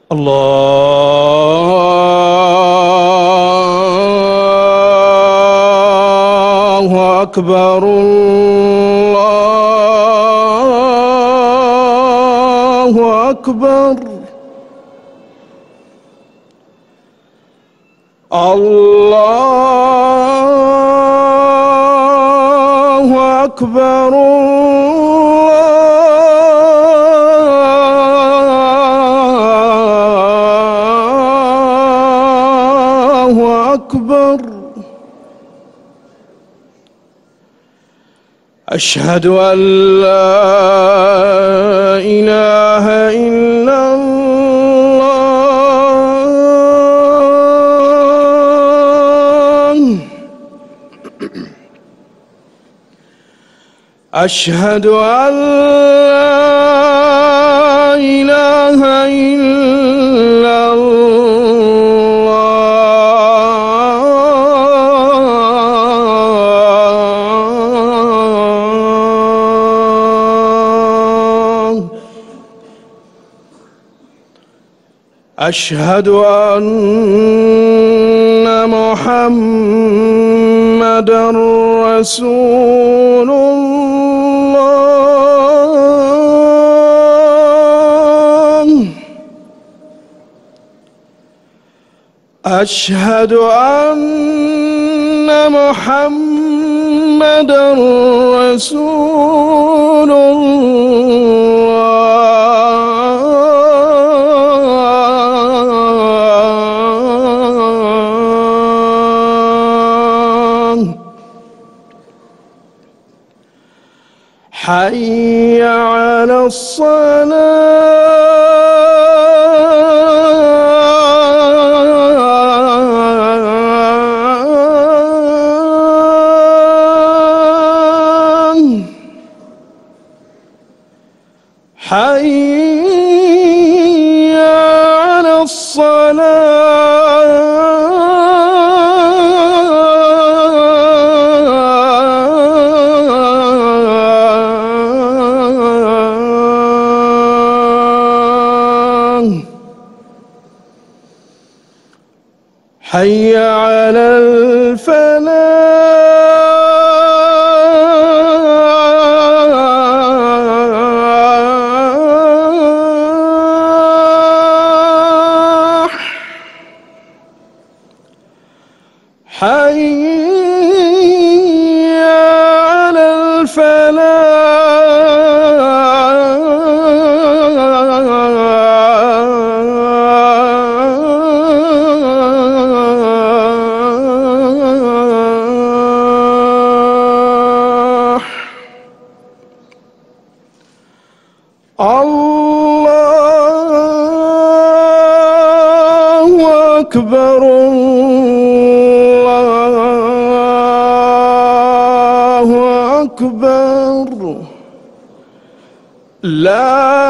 الله أكبر الله أكبر الله أكبر الله أكبر. أشهد أن لا إله إلا الله. أشهد أن لا إله إلا الله. أشهد أن محمدًا رسول الله. أشهد أن محمدًا رسول الله. حي على الصلاة. حي على الصلاة. حي على الفلاح. حي على الفلاح. الله أكبر الله أكبر. لا